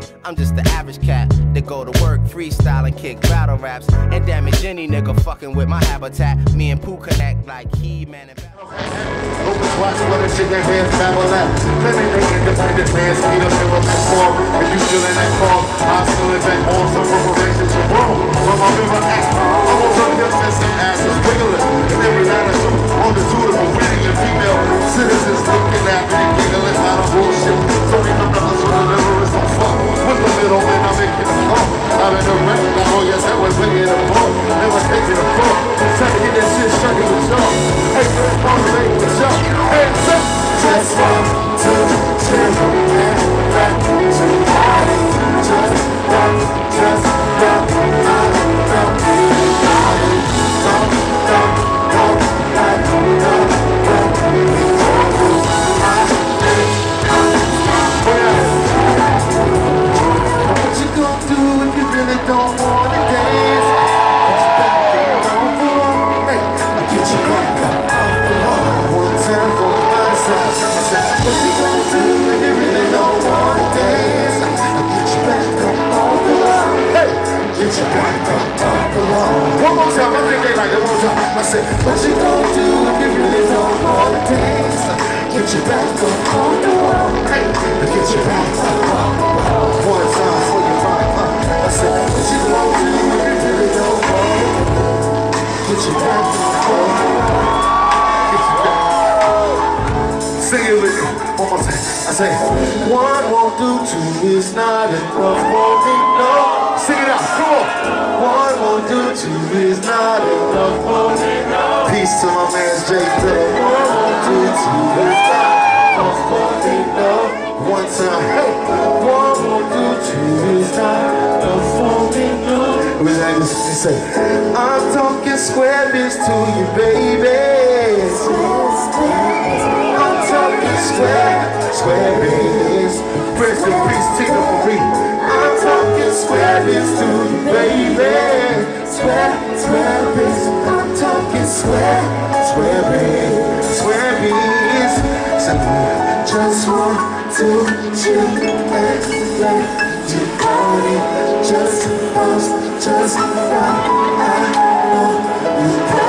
I'm just the average cat that go to work, freestyle and kick battle raps and damage any nigga fucking with my habitat. Me and Pooh connect like He-Man and Focus, watch what a shit that hands travel at. Many independent man, speed up in the form. If you feel in that call, I'm still in that on some reparations are wrong. From my river act, I was on this and some asses wiggling. And every attitude on the suitable winning and female citizens looking at me and giggling out of bullshit. So we know brothers for deliverance don't fuck. With the middle man, I'm making a call. I'm in the ring, oh yes, that was making a call. They was taking a call. Trying to get that shit shutting with y'all. Hey, what's up? Hands up! Just 1, 2, 3, and back to the party. Just rock, just rock. What you gonna do if you really don't wanna dance? What you gonna do when you really don't wanna dance? I'll get you back up on the wall. Hey, get you back up on the wall. One more time, I think they like it. One more time. I said, what you gonna do if you really don't wanna dance? Get you back up on the wall. Hey, get you back up on the wall. One time for your mind. I said, what you gonna do if you really don't wanna dance? Get you back up on the wall. Sing it with me, one more time. I say, 1 won't do, 2 is not enough for me, no. Sing it out, come on. 1 won't do, 2 is not enough for me, no. Peace to my man Jay Dilla. 1 won't do, 2 is not enough for me, no. One time, hey. 1 won't do, 2 is not enough for me, no. We say, I'm talking square biz to you, baby. Square biz, rest in peace, Tina Marie. I'm talking square biz to you, baby. Square biz, I'm talking square biz. So just 1, 2, 3, and let you party. Just bounce, just rock. I know you